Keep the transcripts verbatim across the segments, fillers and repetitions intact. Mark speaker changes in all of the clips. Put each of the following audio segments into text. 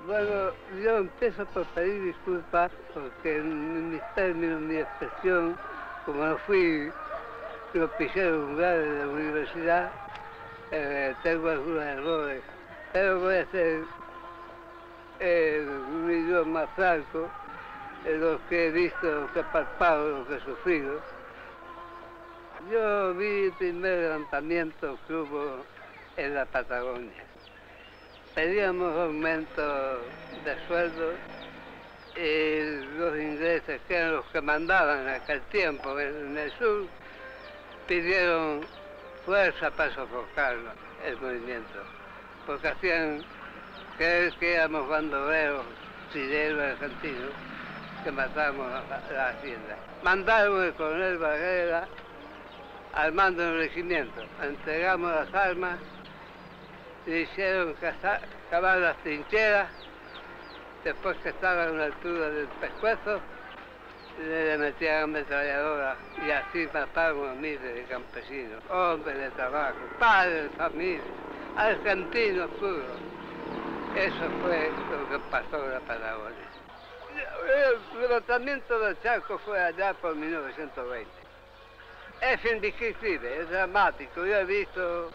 Speaker 1: Bueno, yo empiezo por pedir disculpas porque en mis términos, mi expresión, como no fui propiciado lugar de la universidad, eh, tengo algunos errores, pero voy a hacer eh, un idioma franco, en lo que he visto, lo que he palpado, lo que he sufrido. Yo vi el primer levantamiento que hubo en la Patagonia. Pedíamos aumento de sueldo y los ingleses, que eran los que mandaban en aquel tiempo en el sur, pidieron fuerza para sofocarlo, el movimiento, porque hacían creer que éramos bandoleros chilenos argentinos, que matábamos a la hacienda. Mandaron el coronel Barrera al mando del regimiento, entregamos las armas, le hicieron cavar las trincheras, después que estaban a una altura del pescuezo, le metieron ametralladora y así mataron a miles de campesinos, hombres de trabajo, padres de familia, argentinos puros. Eso fue lo que pasó en la Patagonia. El levantamiento del Chaco fue allá por mil novecientos veinte. Es indescriptible, es dramático. Yo he visto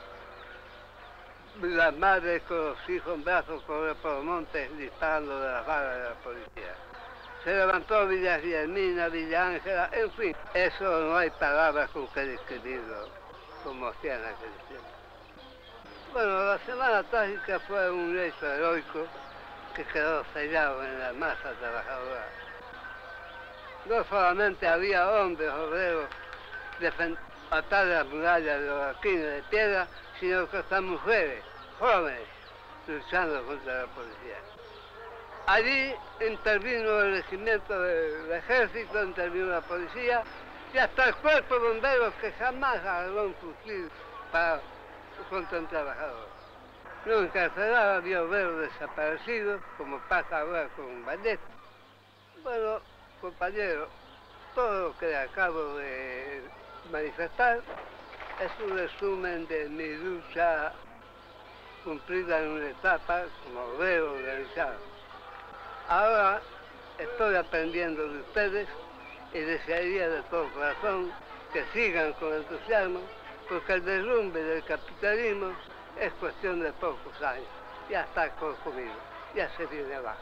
Speaker 1: las madres con los hijos en brazos correr por los montes disparando de las balas de la policía. Se levantó Villa Guillermina, Villa Ángela, en fin. Eso no hay palabras con que describirlo, como hacían aquel tiempo. Bueno, la Semana Trágica fue un hecho heroico que quedó sellado en la masa trabajadora. No solamente había hombres obreros atrás de las murallas de los arquines de piedra, sino que hasta mujeres, jóvenes, luchando contra la policía. Allí intervino el regimiento del ejército, intervino la policía y hasta el cuerpo de bomberos que jamás agarró un fusil para contra un trabajador. Lo encarcelaba, había obreros desaparecidos, como pasa ahora con Valletta. Bueno, compañeros, todo lo que acabo de manifestar es un resumen de mi lucha cumplida en una etapa como obrero organizado. Ahora estoy aprendiendo de ustedes y desearía de todo corazón que sigan con entusiasmo, porque el derrumbe del capitalismo es cuestión de pocos años. Ya está consumido, ya se viene abajo.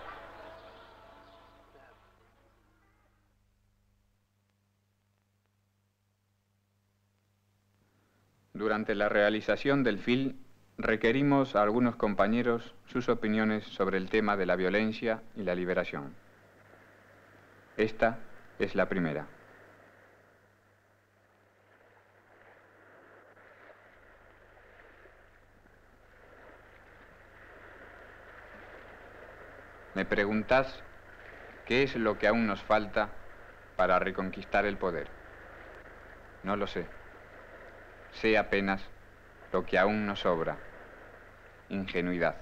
Speaker 2: Durante la realización del film, requerimos a algunos compañeros sus opiniones sobre el tema de la violencia y la liberación. Esta es la primera. Me preguntás qué es lo que aún nos falta para reconquistar el poder. No lo sé. Sé apenas lo que aún nos sobra: ingenuidad.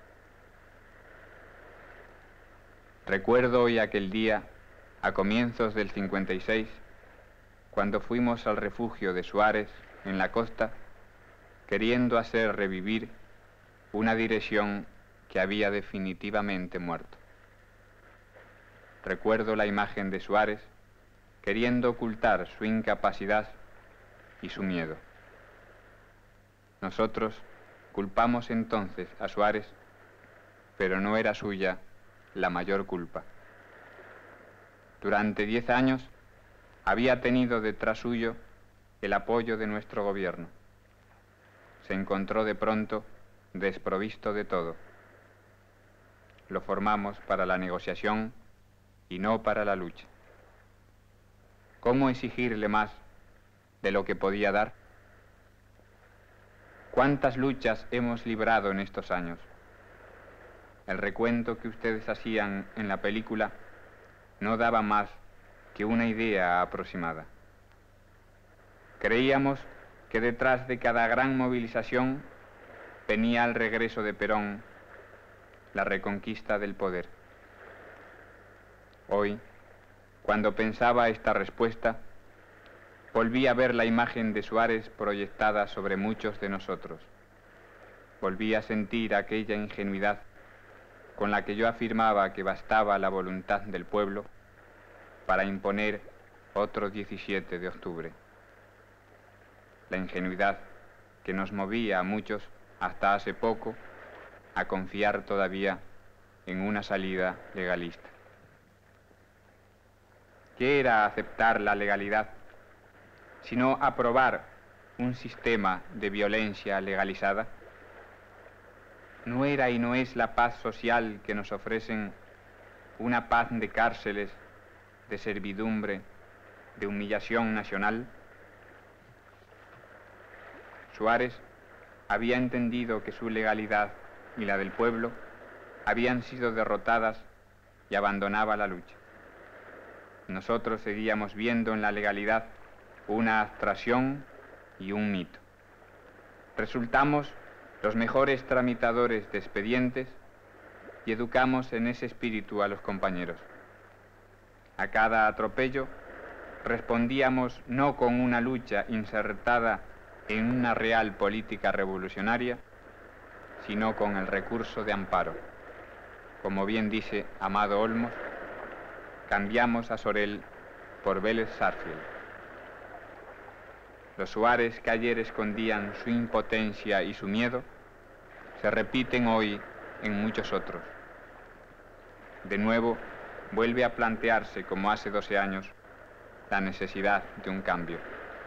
Speaker 2: Recuerdo hoy aquel día, a comienzos del cincuenta y seis, cuando fuimos al refugio de Suárez, en la costa, queriendo hacer revivir una dirección que había definitivamente muerto. Recuerdo la imagen de Suárez queriendo ocultar su incapacidad y su miedo. Nosotros culpamos entonces a Suárez, pero no era suya la mayor culpa. Durante diez años había tenido detrás suyo el apoyo de nuestro gobierno. Se encontró de pronto desprovisto de todo. Lo formamos para la negociación y no para la lucha. ¿Cómo exigirle más de lo que podía dar? ¿Cuántas luchas hemos librado en estos años? El recuento que ustedes hacían en la película no daba más que una idea aproximada. Creíamos que detrás de cada gran movilización venía el regreso de Perón, la reconquista del poder. Hoy, cuando pensaba esta respuesta, volví a ver la imagen de Suárez proyectada sobre muchos de nosotros. Volví a sentir aquella ingenuidad con la que yo afirmaba que bastaba la voluntad del pueblo para imponer otro diecisiete de octubre. La ingenuidad que nos movía a muchos hasta hace poco a confiar todavía en una salida legalista. ¿Qué era aceptar la legalidad, sino aprobar un sistema de violencia legalizada? ¿No era y no es la paz social que nos ofrecen una paz de cárceles, de servidumbre, de humillación nacional? Suárez había entendido que su legalidad y la del pueblo habían sido derrotadas y abandonaba la lucha. Nosotros seguíamos viendo en la legalidad una abstracción y un mito. Resultamos los mejores tramitadores de expedientes y educamos en ese espíritu a los compañeros. A cada atropello respondíamos no con una lucha insertada en una real política revolucionaria, sino con el recurso de amparo. Como bien dice Amado Olmos, cambiamos a Sorel por Vélez Sarsfield. Los Suárez que ayer escondían su impotencia y su miedo se repiten hoy en muchos otros. De nuevo vuelve a plantearse, como hace doce años, la necesidad de un cambio.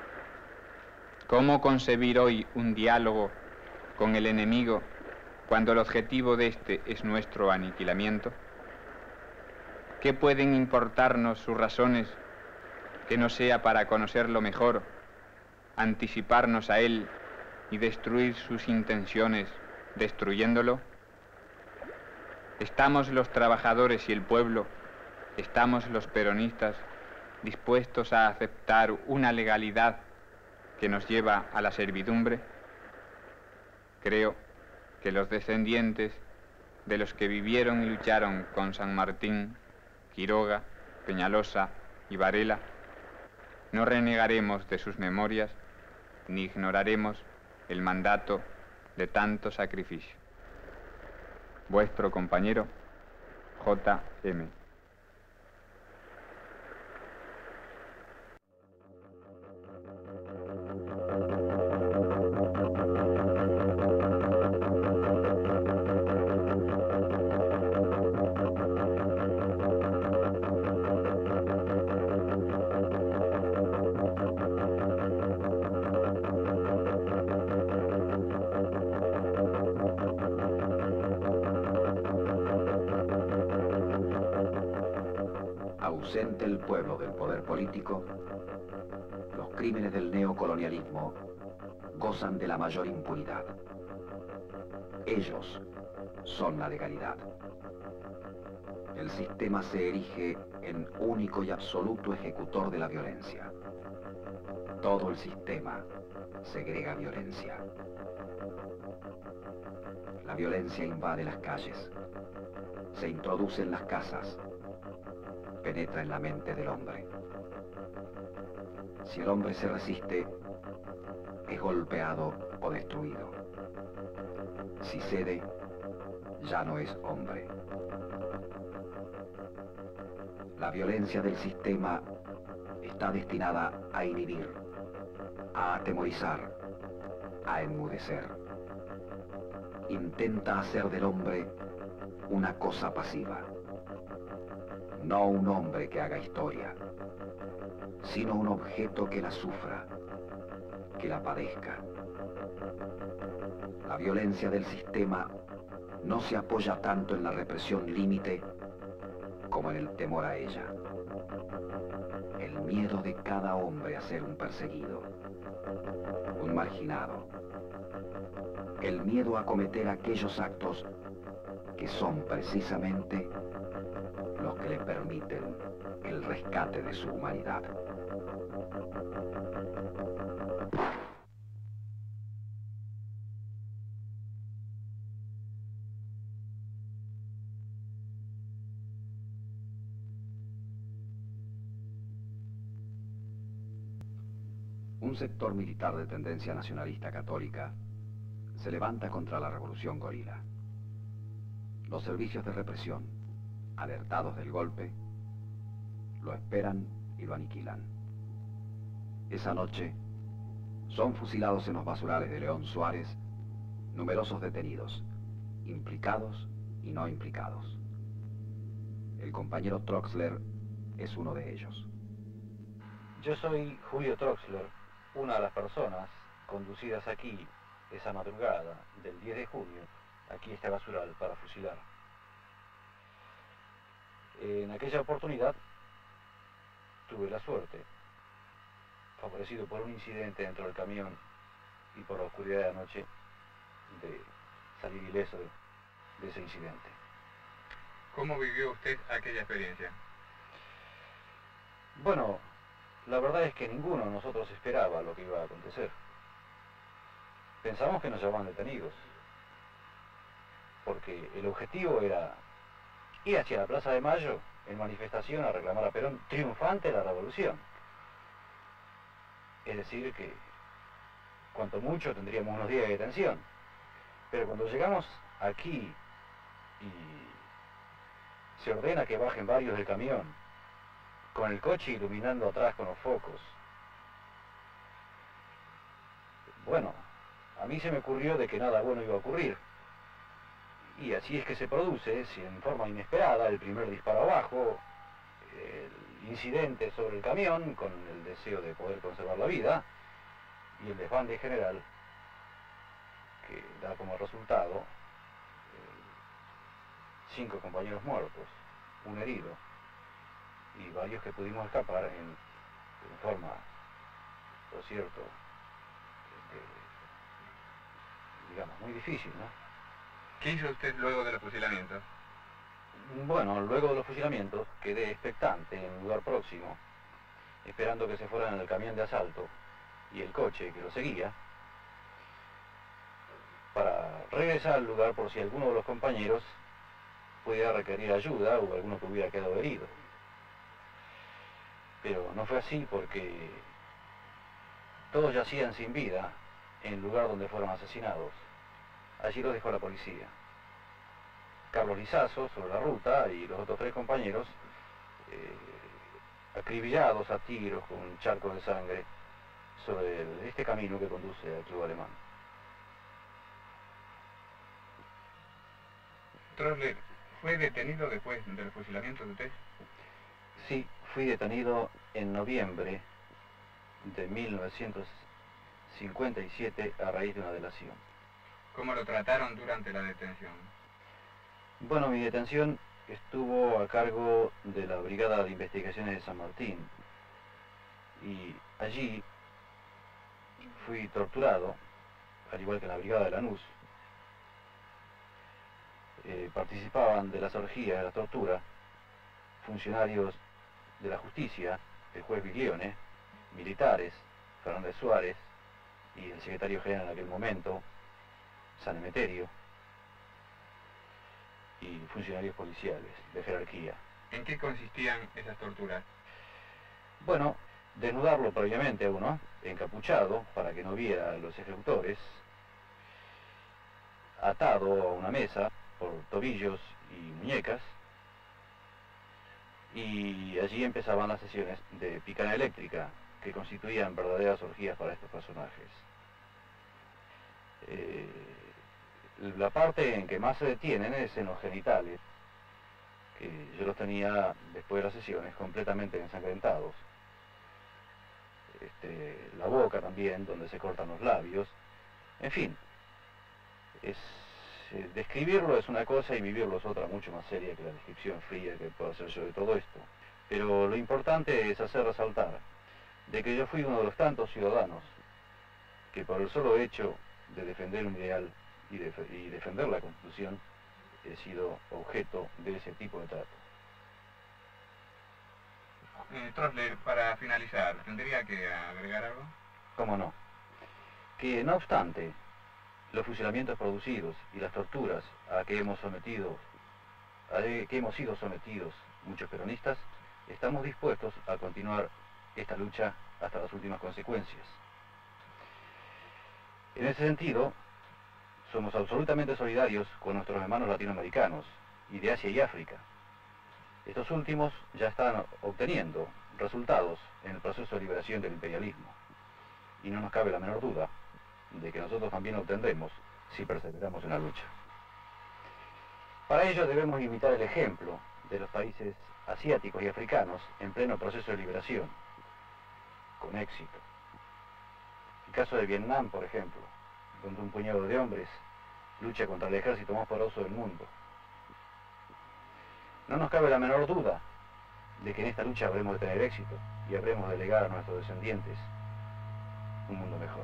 Speaker 2: ¿Cómo concebir hoy un diálogo con el enemigo cuando el objetivo de este es nuestro aniquilamiento? ¿Qué pueden importarnos sus razones que no sea para conocerlo mejor, anticiparnos a él y destruir sus intenciones destruyéndolo? ¿Estamos los trabajadores y el pueblo, estamos los peronistas dispuestos a aceptar una legalidad que nos lleva a la servidumbre? Creo que los descendientes de los que vivieron y lucharon con San Martín, Quiroga, Peñalosa y Varela, no renegaremos de sus memorias ni ignoraremos el mandato de tanto sacrificio. Vuestro compañero, J M
Speaker 3: Ausente el pueblo del poder político, los crímenes del neocolonialismo gozan de la mayor impunidad. Ellos son la legalidad. El sistema se erige en único y absoluto ejecutor de la violencia. Todo el sistema segrega violencia. La violencia invade las calles, se introduce en las casas, penetra en la mente del hombre. Si el hombre se resiste, es golpeado o destruido. Si cede, ya no es hombre. La violencia del sistema está destinada a inhibir, a atemorizar, a enmudecer. Intenta hacer del hombre una cosa pasiva. No un hombre que haga historia, sino un objeto que la sufra, que la padezca. La violencia del sistema no se apoya tanto en la represión límite como en el temor a ella. El miedo de cada hombre a ser un perseguido, un marginado. El miedo a cometer aquellos actos que son precisamente los que le permiten el rescate de su humanidad. Un sector militar de tendencia nacionalista católica se levanta contra la revolución gorila. Los servicios de represión, alertados del golpe, lo esperan y lo aniquilan. Esa noche son fusilados en los basurales de León Suárez numerosos detenidos, implicados y no implicados. El compañero Troxler es uno de ellos.
Speaker 4: Yo soy Julio Troxler, una de las personas conducidas aquí esa madrugada del diez de junio, aquí a este basural para fusilar. En aquella oportunidad tuve la suerte, favorecido por un incidente dentro del camión y por la oscuridad de la noche, de salir ileso de, de ese incidente.
Speaker 2: ¿Cómo vivió usted aquella experiencia?
Speaker 4: Bueno, la verdad es que ninguno de nosotros esperaba lo que iba a acontecer. Pensamos que nos llevaban detenidos, porque el objetivo era ir hacia la Plaza de Mayo en manifestación a reclamar a Perón triunfante de la revolución. Es decir, que cuanto mucho tendríamos unos días de detención. Pero cuando llegamos aquí y se ordena que bajen varios del camión, con el coche iluminando atrás con los focos, bueno, a mí se me ocurrió de que nada bueno iba a ocurrir. Y así es que se produce, si en forma inesperada, el primer disparo abajo, el incidente sobre el camión, con el deseo de poder conservar la vida, y el desbande general, que da como resultado eh, cinco compañeros muertos, un herido, y varios que pudimos escapar en, en forma, por cierto, este, digamos, muy difícil, ¿no?
Speaker 2: ¿Qué hizo usted luego de los fusilamientos?
Speaker 4: Bueno, luego de los fusilamientos quedé expectante en un lugar próximo, esperando que se fueran en el camión de asalto y el coche que lo seguía, para regresar al lugar por si alguno de los compañeros pudiera requerir ayuda o alguno que hubiera quedado herido. Pero no fue así porque todos yacían sin vida en el lugar donde fueron asesinados. Allí los dejó la policía. Carlos Lizazo sobre la ruta y los otros tres compañeros eh, acribillados a tiros con un charco de sangre sobre el, este camino que conduce al Club Alemán.
Speaker 2: Troxler, ¿fue detenido después del fusilamiento de usted?
Speaker 4: Sí, fui detenido en noviembre de mil novecientos cincuenta y siete a raíz de una delación.
Speaker 2: ¿Cómo lo trataron durante la detención?
Speaker 4: Bueno, mi detención estuvo a cargo de la Brigada de Investigaciones de San Martín y allí fui torturado, al igual que en la Brigada de Lanús. Eh, participaban de las orgías de la tortura funcionarios de la justicia, el juez Viglione, militares, Fernández Suárez y el secretario general en aquel momento, San Emeterio, y funcionarios policiales de jerarquía.
Speaker 2: ¿En qué consistían esas torturas?
Speaker 4: Bueno, desnudarlo previamente a uno, encapuchado para que no viera a los ejecutores, atado a una mesa por tobillos y muñecas, y allí empezaban las sesiones de picana eléctrica, que constituían verdaderas orgías para estos personajes. Eh, la parte en que más se detienen es en los genitales, que yo los tenía después de las sesiones completamente ensangrentados. Este, la boca también, donde se cortan los labios. En fin, es, eh, describirlo es una cosa y vivirlo es otra mucho más seria que la descripción fría que puedo hacer yo de todo esto. Pero lo importante es hacer resaltar de que yo fui uno de los tantos ciudadanos que por el solo hecho de defender un ideal y, def y defender la Constitución he sido objeto de ese tipo de trato.
Speaker 2: Eh, Troxler, para finalizar, ¿tendría que agregar algo?
Speaker 4: ¿Cómo no? Que no obstante los fusilamientos producidos y las torturas a que hemos sometido, a que hemos sido sometidos muchos peronistas, estamos dispuestos a continuar esta lucha hasta las últimas consecuencias. En ese sentido, somos absolutamente solidarios con nuestros hermanos latinoamericanos y de Asia y África. Estos últimos ya están obteniendo resultados en el proceso de liberación del imperialismo. Y no nos cabe la menor duda de que nosotros también lo obtendremos si perseveramos en la lucha. Para ello debemos imitar el ejemplo de los países asiáticos y africanos en pleno proceso de liberación, con éxito. El caso de Vietnam, por ejemplo, donde un puñado de hombres lucha contra el ejército más poderoso del mundo. No nos cabe la menor duda de que en esta lucha habremos de tener éxito y habremos de legar a nuestros descendientes un mundo mejor.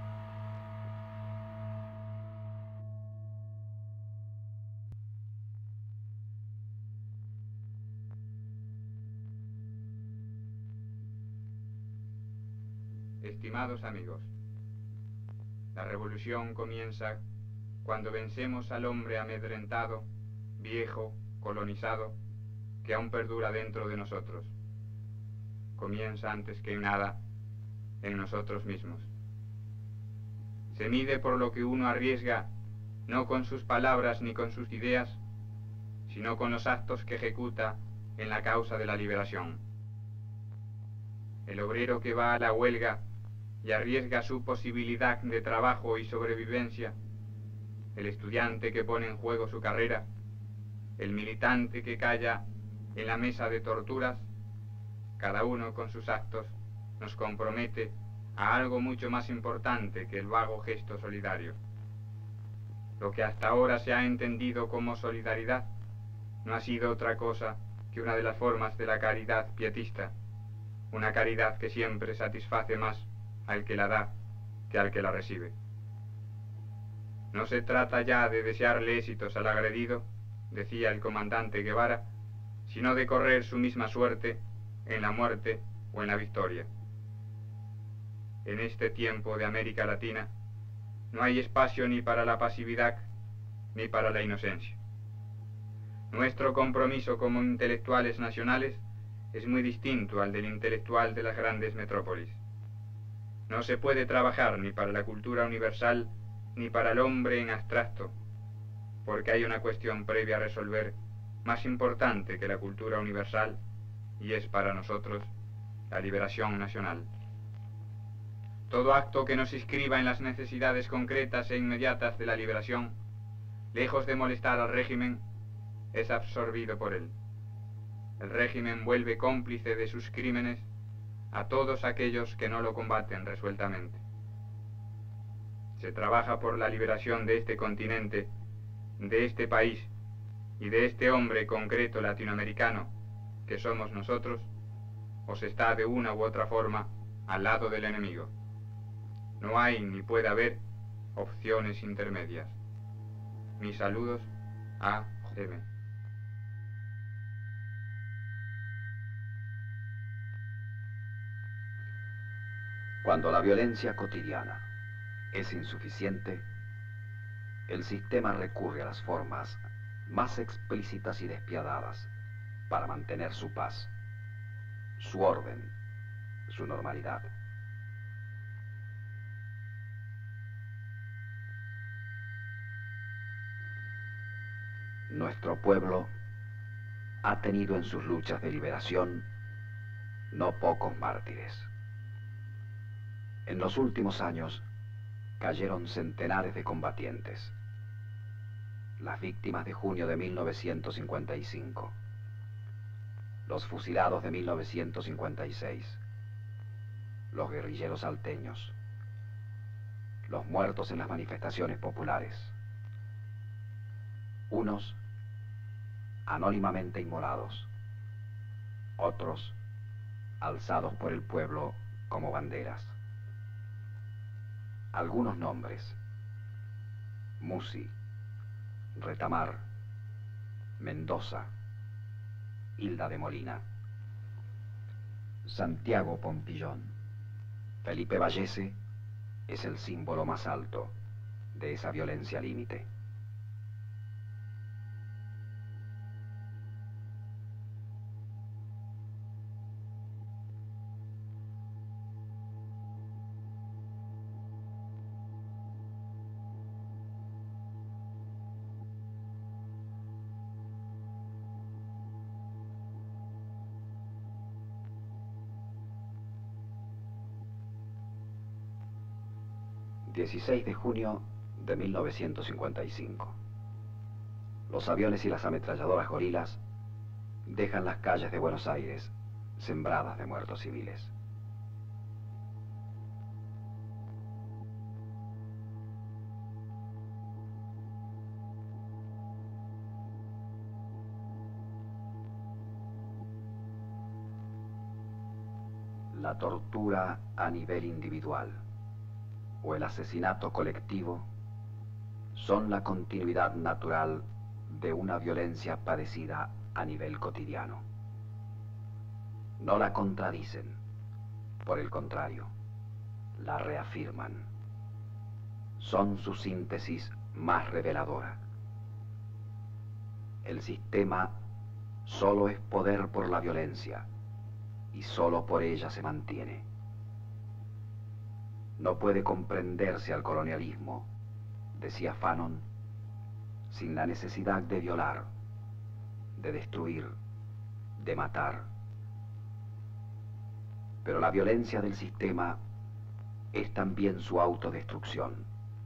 Speaker 2: Estimados amigos, la revolución comienza cuando vencemos al hombre amedrentado, viejo, colonizado, que aún perdura dentro de nosotros. Comienza antes que nada en nosotros mismos. Se mide por lo que uno arriesga, no con sus palabras ni con sus ideas, sino con los actos que ejecuta en la causa de la liberación. El obrero que va a la huelga y arriesga su posibilidad de trabajo y sobrevivencia, el estudiante que pone en juego su carrera, el militante que calla en la mesa de torturas, cada uno con sus actos nos compromete a algo mucho más importante que el vago gesto solidario. Lo que hasta ahora se ha entendido como solidaridad no ha sido otra cosa que una de las formas de la caridad pietista, una caridad que siempre satisface más al que la da que al que la recibe. No se trata ya de desearle éxitos al agredido, decía el comandante Guevara, sino de correr su misma suerte en la muerte o en la victoria. En este tiempo de América Latina no hay espacio ni para la pasividad ni para la inocencia. Nuestro compromiso como intelectuales nacionales es muy distinto al del intelectual de las grandes metrópolis. No se puede trabajar ni para la cultura universal ni para el hombre en abstracto, porque hay una cuestión previa a resolver más importante que la cultura universal, y es para nosotros la liberación nacional. Todo acto que nos inscriba en las necesidades concretas e inmediatas de la liberación, lejos de molestar al régimen, es absorbido por él. El régimen vuelve cómplice de sus crímenes a todos aquellos que no lo combaten resueltamente. Se trabaja por la liberación de este continente, de este país y de este hombre concreto latinoamericano que somos nosotros, o se está de una u otra forma al lado del enemigo. No hay ni puede haber opciones intermedias. Mis saludos a M.
Speaker 3: Cuando la violencia cotidiana es insuficiente, el sistema recurre a las formas más explícitas y despiadadas para mantener su paz, su orden, su normalidad. Nuestro pueblo ha tenido en sus luchas de liberación no pocos mártires. En los últimos años cayeron centenares de combatientes, las víctimas de junio de mil novecientos cincuenta y cinco, los fusilados de mil novecientos cincuenta y seis, los guerrilleros salteños, los muertos en las manifestaciones populares, unos anónimamente inmolados, otros alzados por el pueblo como banderas. Algunos nombres: Musi, Retamar, Mendoza, Hilda de Molina, Santiago Pompillón, Felipe Vallese es el símbolo más alto de esa violencia límite. dieciséis de junio de mil novecientos cincuenta y cinco. Los aviones y las ametralladoras gorilas dejan las calles de Buenos Aires sembradas de muertos civiles. La tortura a nivel individual o el asesinato colectivo son la continuidad natural de una violencia padecida a nivel cotidiano. No la contradicen, por el contrario, la reafirman. Son su síntesis más reveladora. El sistema solo es poder por la violencia y solo por ella se mantiene. No puede comprenderse al colonialismo, decía Fanon, sin la necesidad de violar, de destruir, de matar. Pero la violencia del sistema es también su autodestrucción.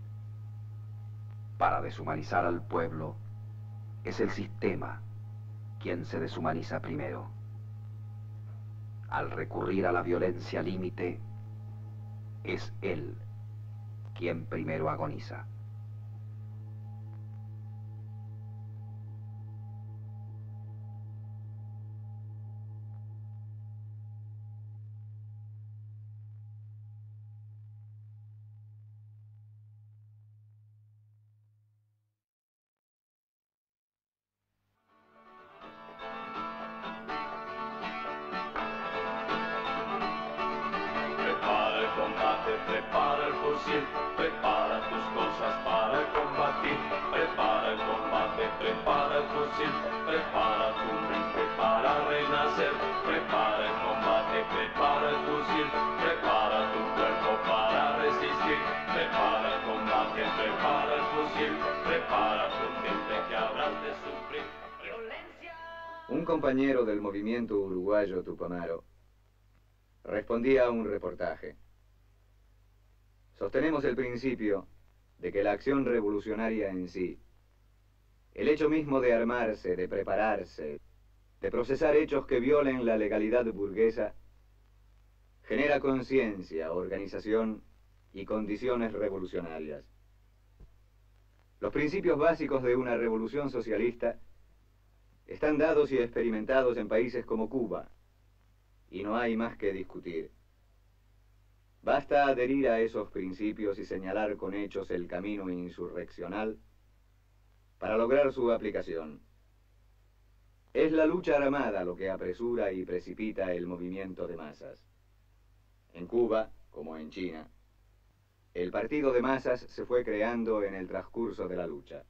Speaker 3: Para deshumanizar al pueblo, es el sistema quien se deshumaniza primero. Al recurrir a la violencia límite, es él quien primero agoniza.
Speaker 5: Prepara el fusil, prepara tus cosas para combatir. Prepara el combate, prepara el fusil, prepara tu mente para renacer. Prepara el combate, prepara el fusil, prepara tu cuerpo para resistir. Prepara el combate, prepara el fusil, prepara tu mente que habrás de sufrir. Violencia.
Speaker 6: Un compañero del movimiento uruguayo Tupamaro respondía a un reportaje. Sostenemos el principio de que la acción revolucionaria en sí, el hecho mismo de armarse, de prepararse, de procesar hechos que violen la legalidad burguesa, genera conciencia, organización y condiciones revolucionarias. Los principios básicos de una revolución socialista están dados y experimentados en países como Cuba, y no hay más que discutir. Basta adherir a esos principios y señalar con hechos el camino insurreccional para lograr su aplicación. Es la lucha armada lo que apresura y precipita el movimiento de masas. En Cuba, como en China, el partido de masas se fue creando en el transcurso de la lucha.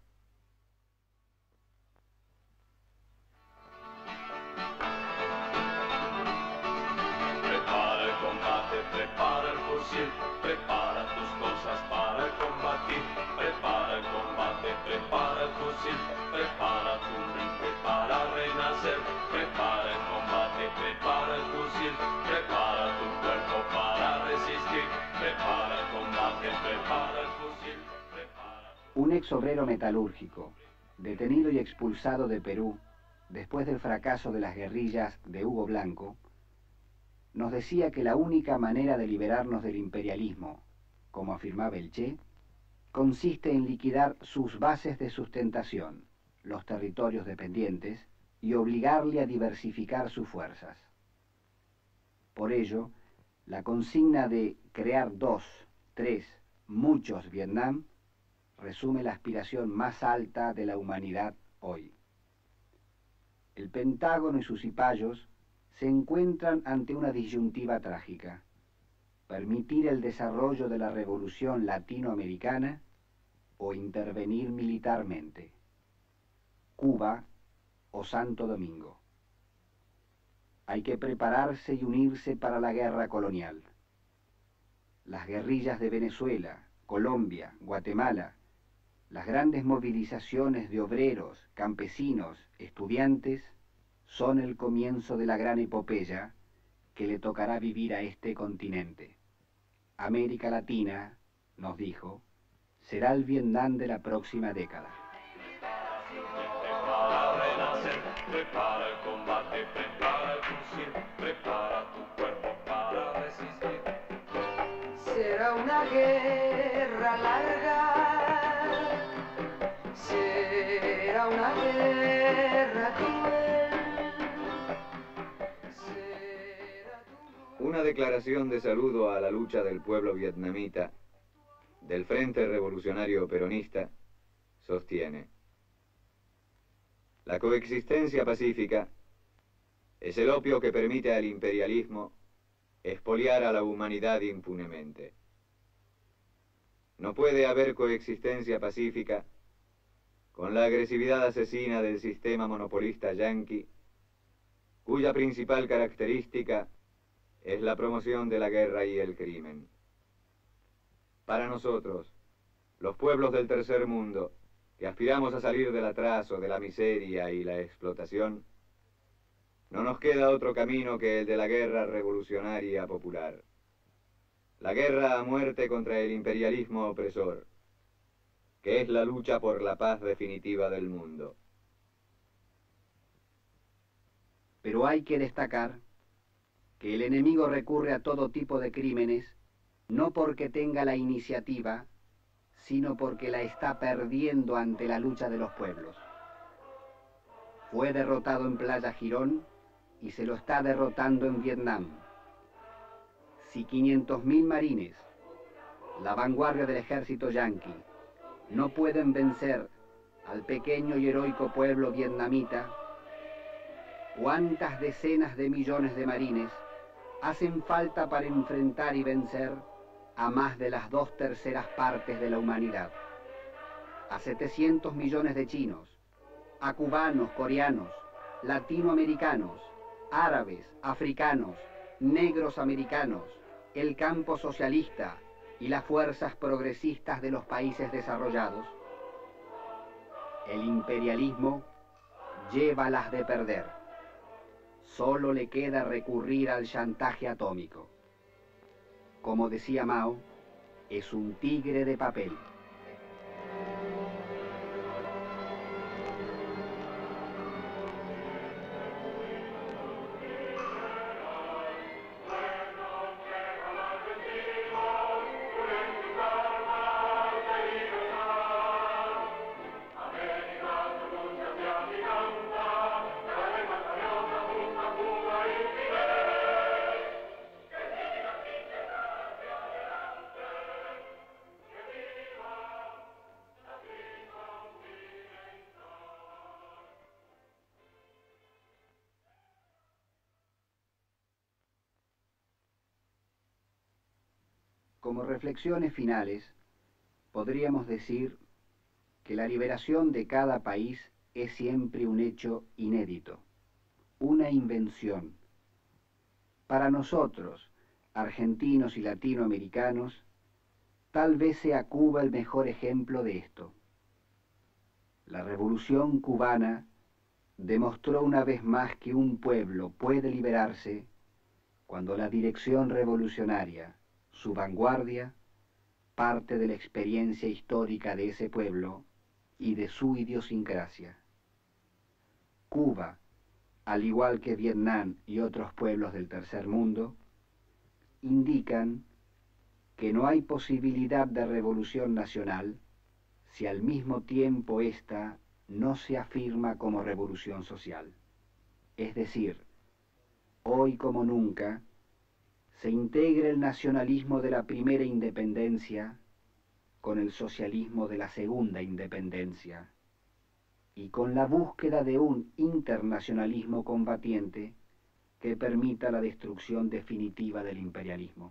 Speaker 5: Prepara el fusil, prepara tus cosas para combatir. Prepara el combate, prepara el fusil, prepara tu mente para renacer. Prepara el combate, prepara el fusil, prepara tu cuerpo para resistir. Prepara el combate, prepara el fusil, prepara...
Speaker 7: Un ex obrero metalúrgico, detenido y expulsado de Perú después del fracaso de las guerrillas de Hugo Blanco, nos decía que la única manera de liberarnos del imperialismo, como afirmaba el Che, consiste en liquidar sus bases de sustentación, los territorios dependientes, y obligarle a diversificar sus fuerzas. Por ello, la consigna de crear dos, tres, muchos Vietnam resume la aspiración más alta de la humanidad hoy. El Pentágono y sus cipayos se encuentran ante una disyuntiva trágica: permitir el desarrollo de la revolución latinoamericana o intervenir militarmente. Cuba o Santo Domingo. Hay que prepararse y unirse para la guerra colonial. Las guerrillas de Venezuela, Colombia, Guatemala, las grandes movilizaciones de obreros, campesinos, estudiantes, son el comienzo de la gran epopeya que le tocará vivir a este continente. América Latina nos dijo, será el Vietnam de la próxima década.
Speaker 5: Para renacer, prepara el combate, prepara el fusil, prepara tu cuerpo para resistir.
Speaker 8: Será una guerra larga, será una guerra cruel. Será tu...
Speaker 6: Una declaración de saludo a la lucha del pueblo vietnamita, del Frente Revolucionario Peronista, sostiene: la coexistencia pacífica es el opio que permite al imperialismo expoliar a la humanidad impunemente. No puede haber coexistencia pacífica con la agresividad asesina del sistema monopolista yanqui, cuya principal característica es la promoción de la guerra y el crimen. Para nosotros, los pueblos del tercer mundo, que aspiramos a salir del atraso, de la miseria y la explotación, no nos queda otro camino que el de la guerra revolucionaria popular. La guerra a muerte contra el imperialismo opresor, que es la lucha por la paz definitiva del mundo.
Speaker 7: Pero hay que destacar que el enemigo recurre a todo tipo de crímenes, no porque tenga la iniciativa, sino porque la está perdiendo ante la lucha de los pueblos. Fue derrotado en Playa Girón y se lo está derrotando en Vietnam. Si quinientos mil marines, la vanguardia del ejército yanqui, no pueden vencer al pequeño y heroico pueblo vietnamita, ¿cuántas decenas de millones de marines hacen falta para enfrentar y vencer a más de las dos terceras partes de la humanidad? A setecientos millones de chinos, a cubanos, coreanos, latinoamericanos, árabes, africanos, negros americanos, el campo socialista y las fuerzas progresistas de los países desarrollados. El imperialismo lleva las de perder. Solo le queda recurrir al chantaje atómico. Como decía Mao, es un tigre de papel. Como reflexiones finales, podríamos decir que la liberación de cada país es siempre un hecho inédito, una invención. Para nosotros, argentinos y latinoamericanos, tal vez sea Cuba el mejor ejemplo de esto. La Revolución cubana demostró una vez más que un pueblo puede liberarse cuando la dirección revolucionaria, su vanguardia, parte de la experiencia histórica de ese pueblo y de su idiosincrasia. Cuba, al igual que Vietnam y otros pueblos del tercer mundo, indican que no hay posibilidad de revolución nacional si al mismo tiempo ésta no se afirma como revolución social. Es decir, hoy como nunca, se integra el nacionalismo de la primera independencia con el socialismo de la segunda independencia y con la búsqueda de un internacionalismo combatiente que permita la destrucción definitiva del imperialismo.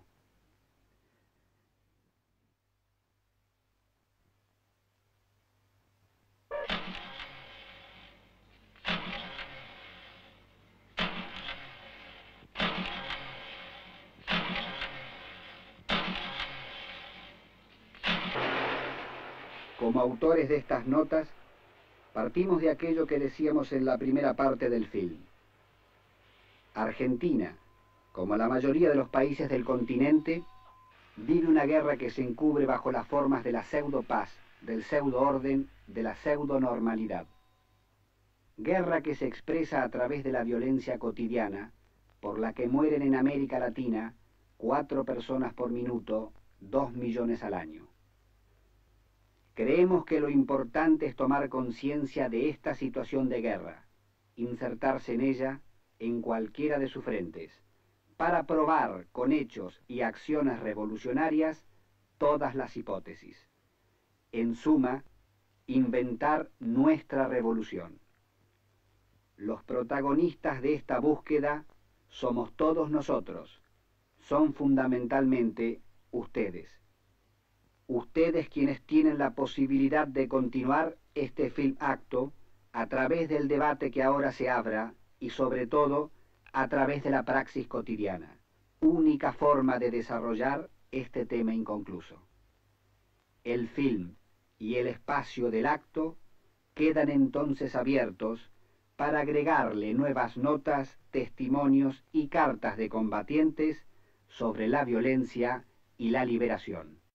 Speaker 7: Como autores de estas notas, partimos de aquello que decíamos en la primera parte del film. Argentina, como la mayoría de los países del continente, vive una guerra que se encubre bajo las formas de la pseudo-paz, del pseudo-orden, de la pseudo-normalidad. Guerra que se expresa a través de la violencia cotidiana, por la que mueren en América Latina cuatro personas por minuto, dos millones al año. Creemos que lo importante es tomar conciencia de esta situación de guerra, insertarse en ella en cualquiera de sus frentes, para probar con hechos y acciones revolucionarias todas las hipótesis. En suma, inventar nuestra revolución. Los protagonistas de esta búsqueda somos todos nosotros, son fundamentalmente ustedes. Ustedes quienes tienen la posibilidad de continuar este film acto a través del debate que ahora se abra y sobre todo a través de la praxis cotidiana, única forma de desarrollar este tema inconcluso. El film y el espacio del acto quedan entonces abiertos para agregarle nuevas notas, testimonios y cartas de combatientes sobre la violencia y la liberación.